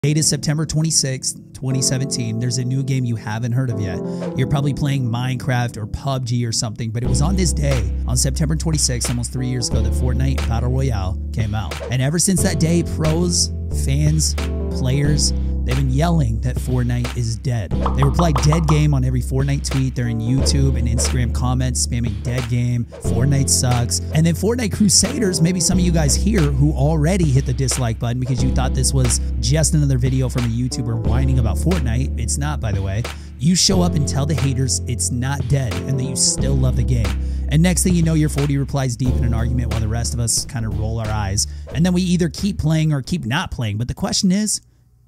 Date is September 26th, 2017. There's a new game you haven't heard of yet. You're probably playing Minecraft or PUBG or something, but it was on this day, on September 26th, almost 3 years ago, that Fortnite Battle Royale came out. And ever since that day, pros, fans, players, they've been yelling that Fortnite is dead. They reply dead game on every Fortnite tweet. They're in YouTube and Instagram comments spamming dead game, Fortnite sucks. And then Fortnite Crusaders, maybe some of you guys here who already hit the dislike button because you thought this was just another video from a YouTuber whining about Fortnite. It's not, by the way. You show up and tell the haters it's not dead and that you still love the game. And next thing you know, you're 40 replies deep in an argument while the rest of us kind of roll our eyes. And then we either keep playing or keep not playing. But the question is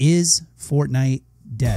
Fortnite dead?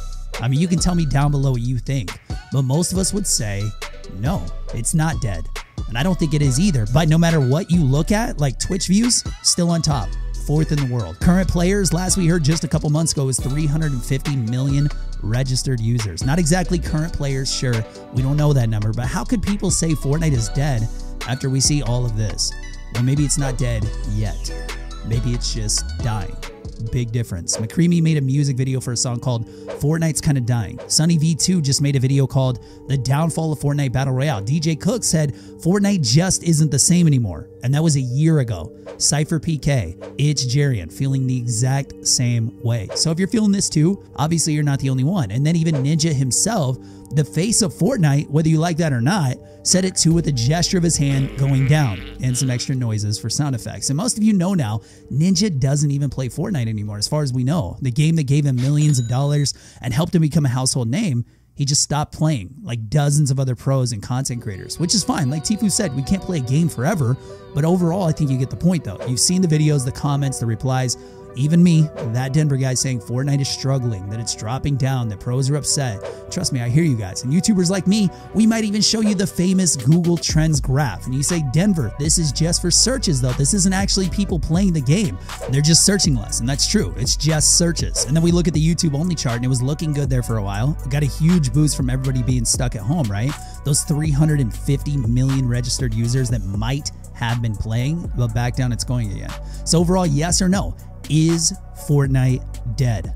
I mean, you can tell me down below what you think, but most of us would say, no, it's not dead. And I don't think it is either. But no matter what you look at, like Twitch views, still on top, 4th in the world. Current players, last we heard just a couple months ago, is 350 million registered users. Not exactly current players, sure, we don't know that number, but how could people say Fortnite is dead after we see all of this? Well, maybe it's not dead yet. Maybe it's just dying. Big difference. McCreamy made a music video for a song called Fortnite's Kinda Dying. Sunny V2 just made a video called The Downfall of Fortnite Battle Royale. DJ Cook said Fortnite just isn't the same anymore, and that was a year ago. Cypher PK, it's Jarian, feeling the exact same way. So if you're feeling this too, obviously you're not the only one. And then even Ninja himself, the face of Fortnite, whether you like that or not, said it too with a gesture of his hand going down and some extra noises for sound effects. And most of you know now, Ninja doesn't even play Fortnite anymore, as far as we know. The game that gave him millions of dollars and helped him become a household name, he just stopped playing, like dozens of other pros and content creators, which is fine. Like Tfue said, we can't play a game forever, but overall, I think you get the point though. You've seen the videos, the comments, the replies. Even me, that Denver guy, saying Fortnite is struggling, that it's dropping down, that pros are upset. Trust me, I hear you guys. And YouTubers like me, we might even show you the famous Google Trends graph. And you say, Denver, this is just for searches though. This isn't actually people playing the game. They're just searching less. And that's true. It's just searches. And then we look at the YouTube only chart and it was looking good there for a while. It got a huge boost from everybody being stuck at home, right? Those 350 million registered users that might have been playing, but back down it's going again. So overall, yes or no? Is Fortnite dead?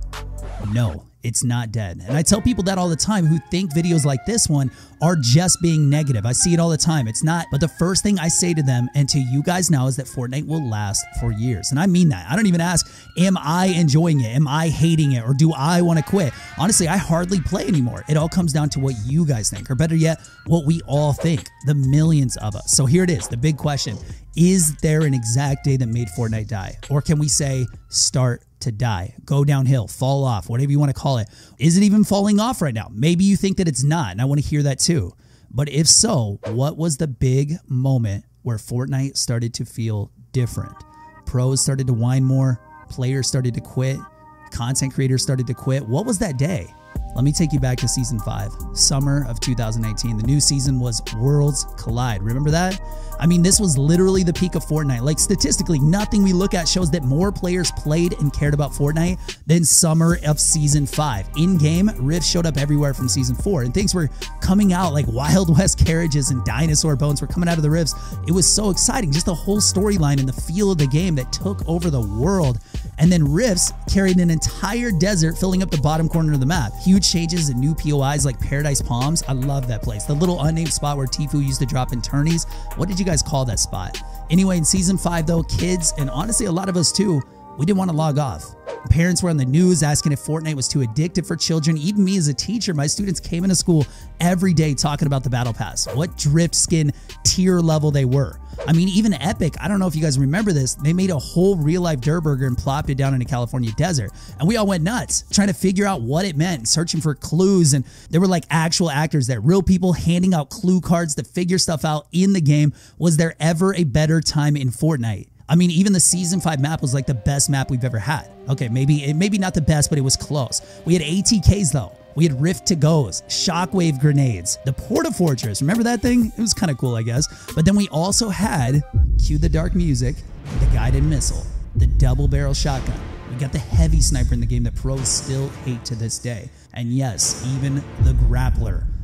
No, it's not dead. And I tell people that all the time who think videos like this one are just being negative. I see it all the time. It's not. But the first thing I say to them and to you guys now is that Fortnite will last for years. And I mean that. I don't even ask, am I enjoying it? Am I hating it? Or do I want to quit? Honestly, I hardly play anymore. It all comes down to what you guys think, or better yet, what we all think, the millions of us. So here it is, the big question. Is there an exact day that made Fortnite die? Or can we say start to die, go downhill, fall off, whatever you want to call it? Is it even falling off right now? Maybe you think that it's not, and I want to hear that too. But if so, what was the big moment where Fortnite started to feel different? Pros started to whine more, players started to quit, content creators started to quit. What was that day? Let me take you back to Season 5, summer of 2018. The new season was Worlds Collide. Remember that? I mean, this was literally the peak of Fortnite. Like, statistically, nothing we look at shows that more players played and cared about Fortnite than summer of Season 5. In-game, rifts showed up everywhere from Season 4, and things were coming out like Wild West carriages and dinosaur bones were coming out of the rifts. It was so exciting, just the whole storyline and the feel of the game that took over the world. And then rifts carried an entire desert, filling up the bottom corner of the map. Huge changes and new POIs like Paradise Palms. I love that place. The little unnamed spot where Tfue used to drop in tourneys. What did you guys call that spot? Anyway, in Season 5 though, kids, and honestly a lot of us too, we didn't want to log off. Parents were on the news asking if Fortnite was too addictive for children. Even me as a teacher, my students came into school every day talking about the Battle Pass, what drip skin tier level they were. I mean, even Epic, I don't know if you guys remember this, they made a whole real-life Durr Burger and plopped it down in a California desert. And we all went nuts trying to figure out what it meant, searching for clues. And there were like actual actors there, real people handing out clue cards to figure stuff out in the game. Was there ever a better time in Fortnite? I mean, even the Season 5 map was like the best map we've ever had. Okay, maybe not the best, but it was close. We had ATKs though. We had Rift to Go's, Shockwave grenades, the Porta Fortress. Remember that thing? It was kind of cool, I guess. But then we also had, cue the dark music, the guided missile, the double barrel shotgun. We got the heavy sniper in the game that pros still hate to this day. And yes, even the grappler.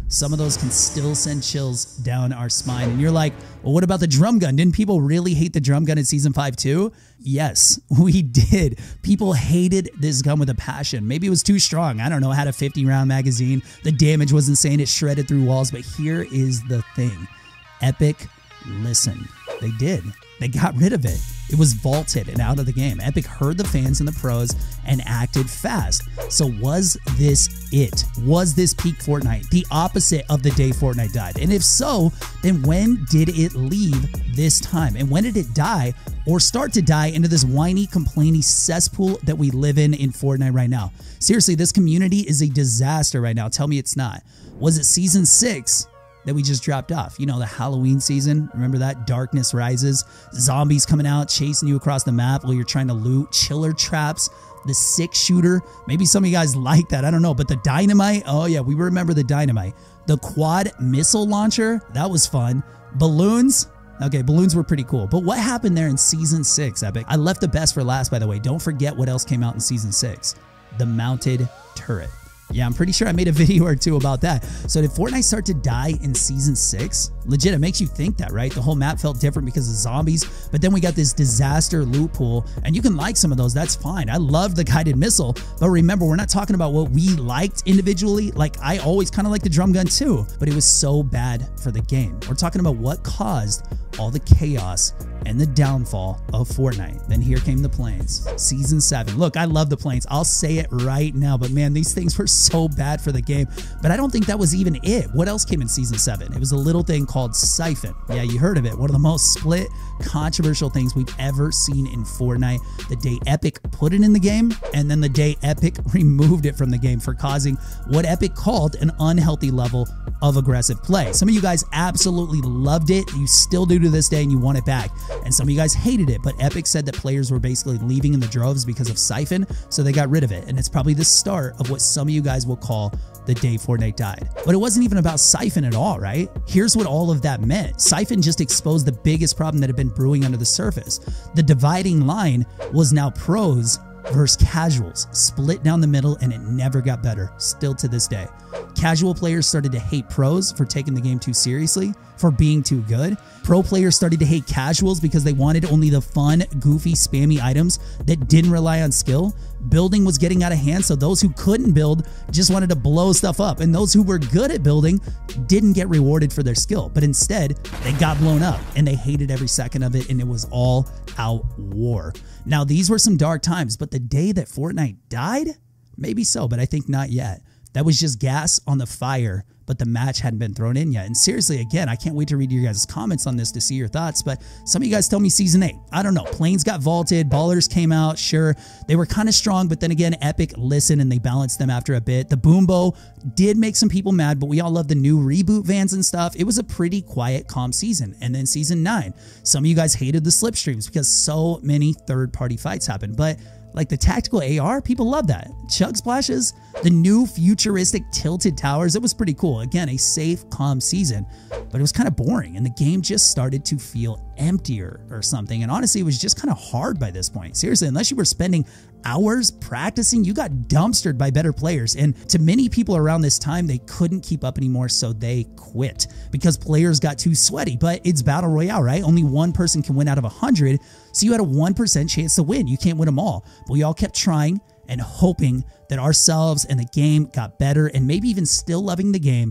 some of those can still send chills down our spine. And you're like, well, what about the drum gun? Didn't people really hate the drum gun in Season 5 too? Yes, we did. People hated this gun with a passion. Maybe it was too strong. I don't know. It had a 50-round magazine. The damage was insane. It shredded through walls. But here is the thing. Epic listened. They did. They got rid of it. It was vaulted and out of the game. Epic heard the fans and the pros and acted fast. So was this it? Was this peak Fortnite? The opposite of the day Fortnite died? And if so, then when did it leave this time? And when did it die or start to die into this whiny, complainy cesspool that we live in Fortnite right now? Seriously, this community is a disaster right now. Tell me it's not. Was it Season 6? That we just dropped off? You know, the Halloween season. Remember that? Darkness Rises. Zombies coming out, chasing you across the map while you're trying to loot. Chiller traps. The 6-shooter. Maybe some of you guys like that. I don't know. But the dynamite. Oh, yeah. We remember the dynamite. The quad missile launcher. That was fun. Balloons. Okay, balloons were pretty cool. But what happened there in Season 6, Epic? I left the best for last, by the way. Don't forget what else came out in Season 6. The mounted turret. Yeah, I'm pretty sure I made a video or two about that. So did Fortnite start to die in Season 6? Legit, it makes you think that, right? The whole map felt different because of zombies, but then we got this disaster loot pool, and you can like some of those, that's fine. I love the guided missile, but remember, we're not talking about what we liked individually. Like, I always kind of liked the drum gun too, but it was so bad for the game. We're talking about what caused all the chaos and the downfall of Fortnite. Then here came the planes. Season 7. Look, I love the planes. I'll say it right now, but man, these things were so bad for the game. But I don't think that was even it. What else came in Season 7? It was a little thing called Siphon. Yeah, you heard of it. One of the most split, controversial things we've ever seen in Fortnite. The day Epic put it in the game, and then the day Epic removed it from the game for causing what Epic called an unhealthy level of aggressive play. Some of you guys absolutely loved it. You still do to this day, and you want it back. And some of you guys hated it, but Epic said that players were basically leaving in the droves because of Siphon, so they got rid of it. And it's probably the start of what some of you guys will call the day Fortnite died. But it wasn't even about Siphon at all, right? Here's what all of that meant. Siphon just exposed the biggest problem that had been brewing under the surface. The dividing line was now pros versus casuals, split down the middle, and it never got better, still to this day. Casual players started to hate pros for taking the game too seriously, for being too good. Pro players started to hate casuals because they wanted only the fun, goofy, spammy items that didn't rely on skill. Building was getting out of hand, so those who couldn't build just wanted to blow stuff up, and those who were good at building didn't get rewarded for their skill, but instead they got blown up, and they hated every second of it, and it was all out war. Now, these were some dark times, but the day that Fortnite died? Maybe so, but I think not yet. That was just gas on the fire, but the match hadn't been thrown in yet. And seriously, again, I can't wait to read your guys' comments on this to see your thoughts, but some of you guys tell me Season 8. I don't know. Planes got vaulted. Ballers came out. Sure, they were kind of strong, but then again, Epic listened and they balanced them after a bit. The Boombo did make some people mad, but we all love the new reboot vans and stuff. It was a pretty quiet, calm season. And then Season 9, some of you guys hated the slipstreams because so many third-party fights happened, but like the tactical AR, people love that. Chug splashes, the new futuristic tilted towers, it was pretty cool. Again, a safe, calm season, but it was kind of boring and the game just started to feel emptier or something. And honestly, it was just kind of hard by this point. Seriously, unless you were spending hours practicing, you got dumpstered by better players. And to many people around this time, they couldn't keep up anymore, so they quit because players got too sweaty. But it's Battle Royale, right? Only one person can win out of 100, so you had a 1% chance to win. You can't win them all. But we all kept trying and hoping that ourselves and the game got better and maybe even still loving the game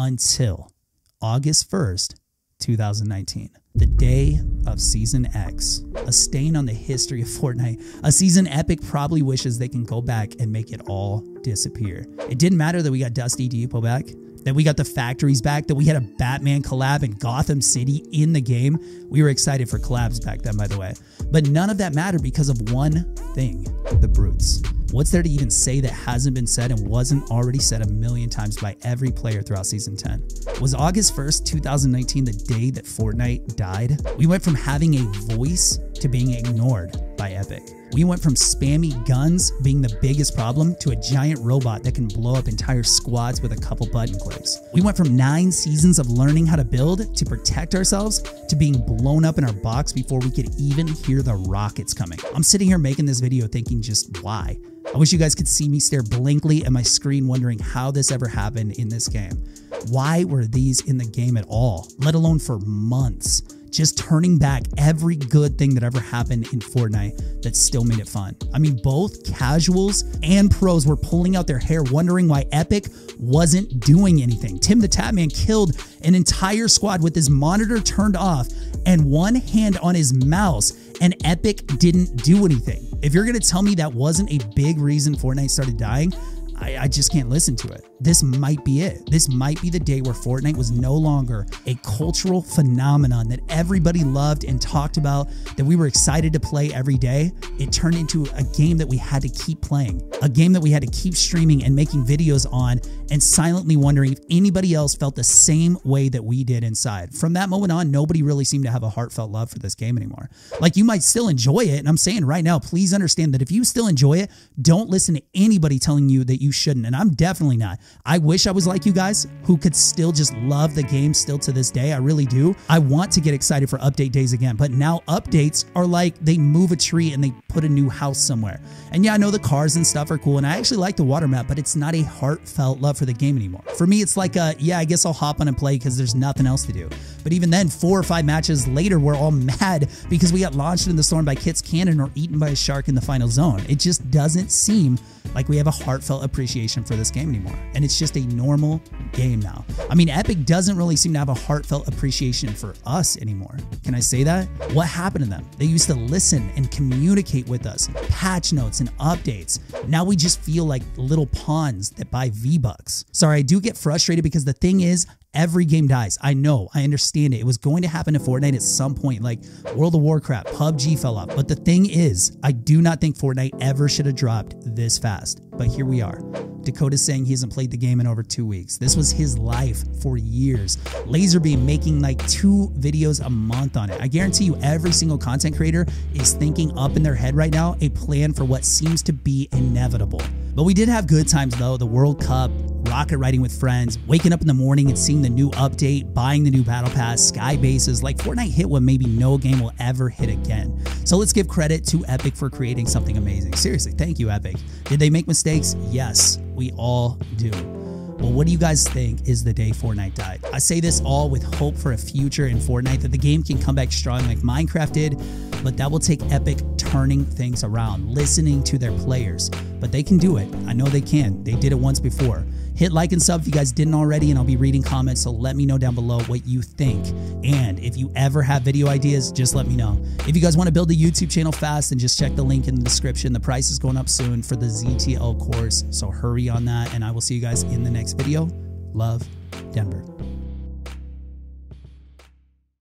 until August 1st, 2019. The day of Season X, a stain on the history of Fortnite, a season Epic probably wishes they can go back and make it all disappear. It didn't matter that we got Dusty Depot back, that we got the factories back, that we had a Batman collab in Gotham City in the game. We were excited for collabs back then, by the way. But none of that mattered because of one thing, the brutes. What's there to even say that hasn't been said and wasn't already said a million times by every player throughout Season 10? Was August 1st, 2019 the day that Fortnite died? We went from having a voice to being ignored by Epic. We went from spammy guns being the biggest problem to a giant robot that can blow up entire squads with a couple button clicks. We went from 9 seasons of learning how to build to protect ourselves to being blown up in our box before we could even hear the rockets coming. I'm sitting here making this video thinking just why? I wish you guys could see me stare blankly at my screen wondering how this ever happened in this game. Why were these in the game at all, let alone for months? Just turning back every good thing that ever happened in Fortnite that still made it fun. I mean, both casuals and pros were pulling out their hair wondering why Epic wasn't doing anything. TimTheTatman killed an entire squad with his monitor turned off and one hand on his mouse, and Epic didn't do anything. If you're gonna tell me that wasn't a big reason Fortnite started dying, I just can't listen to it. This might be it. This might be the day where Fortnite was no longer a cultural phenomenon that everybody loved and talked about, that we were excited to play every day. It turned into a game that we had to keep playing, a game that we had to keep streaming and making videos on, and silently wondering if anybody else felt the same way that we did inside. From that moment on, nobody really seemed to have a heartfelt love for this game anymore. Like, you might still enjoy it, and I'm saying right now, please understand that if you still enjoy it, don't listen to anybody telling you that you shouldn't, and I'm definitely not. I wish I was like you guys who could still just love the game still to this day. I really do. I want to get excited for update days again, but now updates are like they move a tree and they put a new house somewhere. And yeah, I know the cars and stuff are cool, and I actually like the water map, but it's not a heartfelt love for the game anymore. For me, it's like yeah, I guess I'll hop on and play because there's nothing else to do. But even then, 4 or 5 matches later, we're all mad because we got launched in the storm by Kit's cannon or eaten by a shark in the final zone. It just doesn't seem like we have a heartfelt appreciation for this game anymore. And it's just a normal game now. I mean, Epic doesn't really seem to have a heartfelt appreciation for us anymore. Can I say that? What happened to them? They used to listen and communicate with us, patch notes and updates. Now we just feel like little pawns that buy V-Bucks. Sorry, I do get frustrated because the thing is, every game dies. I know, I understand it. It was going to happen to Fortnite at some point, like World of Warcraft, PUBG fell off. But the thing is, I do not think Fortnite ever should have dropped this fast. But here we are. Dakota's saying he hasn't played the game in over 2 weeks. This was his life for years. Lazarbeam making like 2 videos a month on it. I guarantee you every single content creator is thinking up in their head right now a plan for what seems to be inevitable. But we did have good times though. The World Cup, rocket riding with friends, waking up in the morning and seeing the new update, buying the new battle pass, sky bases. Like, Fortnite hit what maybe no game will ever hit again. So let's give credit to Epic for creating something amazing. Seriously, thank you, Epic. Did they make mistakes? Yes, we all do. Well, what do you guys think is the day Fortnite died? I say this all with hope for a future in Fortnite, that the game can come back strong like Minecraft did, but that will take Epic turning things around, listening to their players. But they can do it. I know they can. They did it once before. Hit like and sub if you guys didn't already, and I'll be reading comments, so let me know down below what you think. And if you ever have video ideas, just let me know. If you guys want to build a YouTube channel fast, then just check the link in the description. The price is going up soon for the ZTL course, so hurry on that, and I will see you guys in the next video. Love, Denver.